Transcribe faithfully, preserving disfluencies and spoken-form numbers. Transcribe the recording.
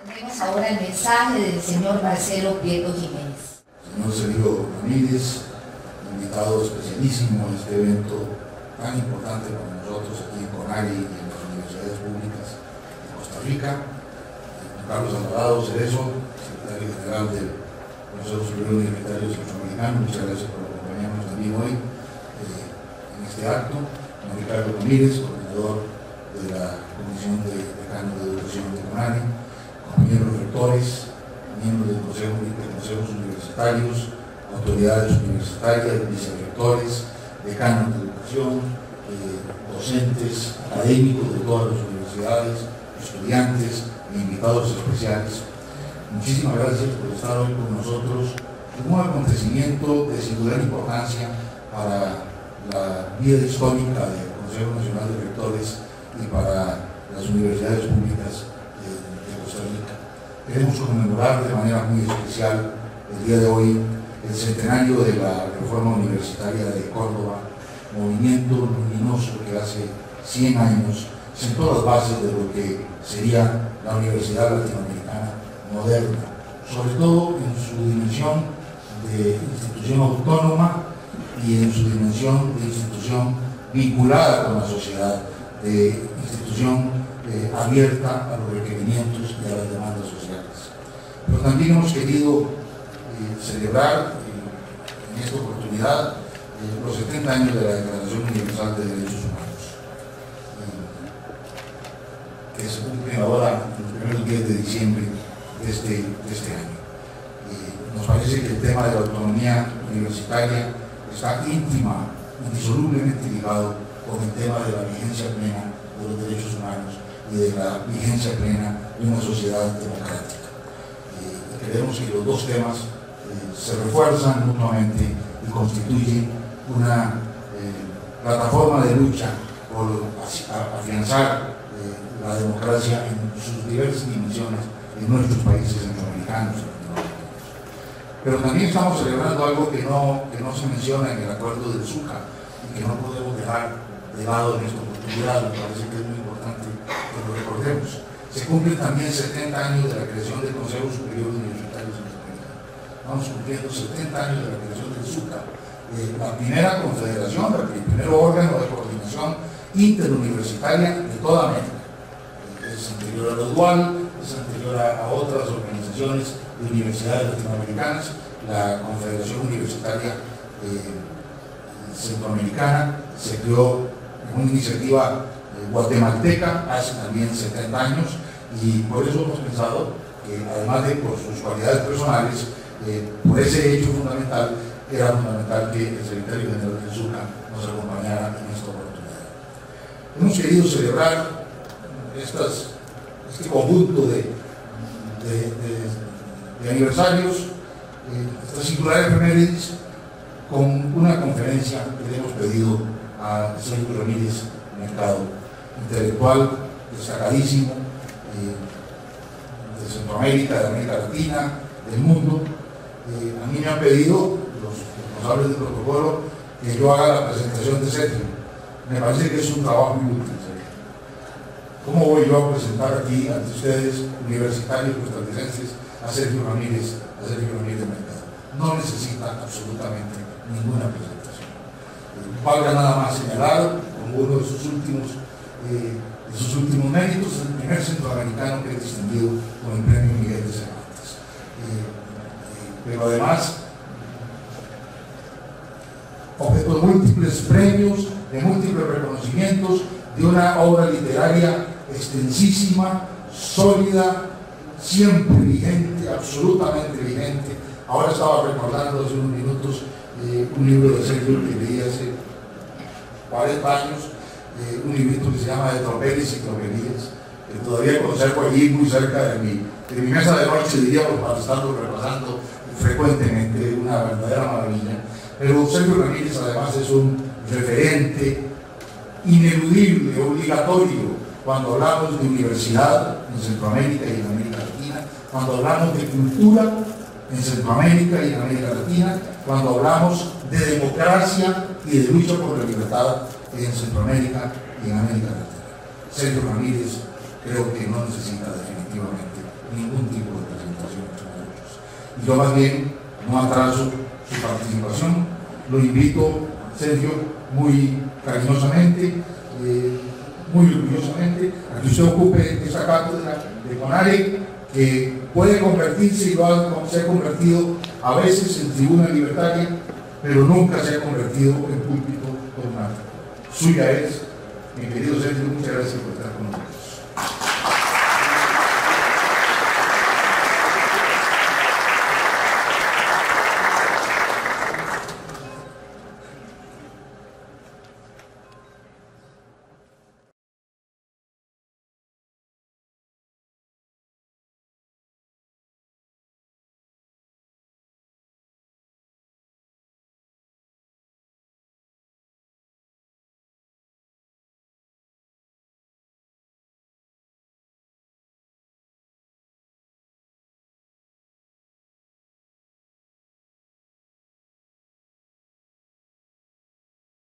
Tenemos ahora el mensaje del señor Marcelo Prieto Jiménez. Señor Sergio Ramírez, invitado especialísimo en este evento tan importante para nosotros aquí en CONARI y en las universidades públicas de Costa Rica. Carlos Alvarado Cerezo, secretario general del Consejo Superior Universitario Centroamericano, muchas gracias por acompañarnos también hoy eh, en este acto. Don Ricardo Ramírez, coordinador de la Comisión de Decanos de Educación de CONARI, compañeros rectores, miembros del Consejo de Consejos Universitarios, autoridades universitarias, vicerrectores, decanos de educación, eh, docentes, académicos de todas las universidades, estudiantes e invitados especiales. Muchísimas gracias por estar hoy con nosotros en un acontecimiento de singular importancia para la vida histórica del Consejo Nacional de Rectores y para las universidades públicas de, de Costa Rica. Queremos conmemorar de manera muy especial el día de hoy el centenario de la Reforma Universitaria de Córdoba, movimiento luminoso que hace cien años sentó las bases de lo que sería la Universidad Latinoamericana moderna, sobre todo en su dimensión de institución autónoma y en su dimensión de institución vinculada con la sociedad, de institución eh, abierta a los requerimientos y a las demandas sociales. Pero también hemos querido eh, celebrar eh, en esta oportunidad eh, los setenta años de la Declaración Universal de Derechos Humanos, eh, que se cumplen ahora en los primeros días de diciembre de este, de este año. Eh, nos parece que el tema de la autonomía universitaria está íntima, indisolublemente ligado con el tema de la vigencia plena de los derechos humanos y de la vigencia plena de una sociedad democrática. Eh, creemos que los dos temas eh, se refuerzan mutuamente y constituyen una eh, plataforma de lucha por afianzar eh, la democracia en sus diversas dimensiones en nuestros países centroamericanos. Pero también estamos celebrando algo que no, que no se menciona en el acuerdo del Zucca y que no podemos dejar de lado en esta oportunidad. Me parece que es muy importante que lo recordemos. Se cumplen también setenta años de la creación del Consejo Superior Universitario Centroamericano. Vamos cumpliendo setenta años de la creación del Zucca, eh, la primera confederación, el primer órgano de coordinación interuniversitaria de toda América. Eh, es anterior a la Dual, es anterior a, a otras organizaciones de universidades latinoamericanas. La Confederación Universitaria eh, Centroamericana se creó en una iniciativa eh, guatemalteca hace también setenta años, y por eso hemos pensado que, además de por sus cualidades personales, eh, por ese hecho fundamental, era fundamental que el secretario general del Zucca nos acompañara en esta oportunidad. Hemos querido celebrar estas, este conjunto de, de, de de aniversarios, eh, esta singular efemérides, con una conferencia que le hemos pedido a Sergio Ramírez Mercado, intelectual destacadísimo eh, de Centroamérica, de América Latina, del mundo. Eh, a mí me han pedido los responsables del protocolo que yo haga la presentación de Sergio. Me parece que es un trabajo muy útil. ¿Cómo voy yo a presentar aquí ante ustedes, universitarios costarricenses, a Sergio Ramírez, a Sergio Ramírez Mercado? No necesita absolutamente ninguna presentación. Eh, valga nada más señalar, como uno de sus últimos, eh, de sus últimos méritos, el primer centroamericano que es distinguido con el premio Miguel de Cervantes. Eh, eh, pero además, objeto de múltiples premios, de múltiples reconocimientos, de una obra literaria extensísima, sólida, siempre vigente, absolutamente vigente. Ahora estaba recordando hace unos minutos eh, un libro de Sergio que leí hace cuarenta años, eh, un librito que se llama De Tropeles y Tropelías, que todavía conservo allí muy cerca de mi, de mi mesa de noche, diríamos, para estarlo repasando frecuentemente, una verdadera maravilla. Pero Sergio Ramírez además es un referente ineludible, obligatorio, cuando hablamos de universidad en Centroamérica y en América Latina, cuando hablamos de cultura en Centroamérica y en América Latina, cuando hablamos de democracia y de lucha por la libertad en Centroamérica y en América Latina. Sergio Ramírez creo que no necesita definitivamente ningún tipo de presentación entre nosotros. Y yo más bien no atraso su participación, lo invito, Sergio, muy cariñosamente, eh, muy orgullosamente, a que usted ocupe esa cátedra de CONARE, que puede convertirse y lo ha, se ha convertido a veces en tribuna libertaria, pero nunca se ha convertido en púlpito dogmático. Suya es, mi querido Sergio, muchas gracias por estar con nosotros.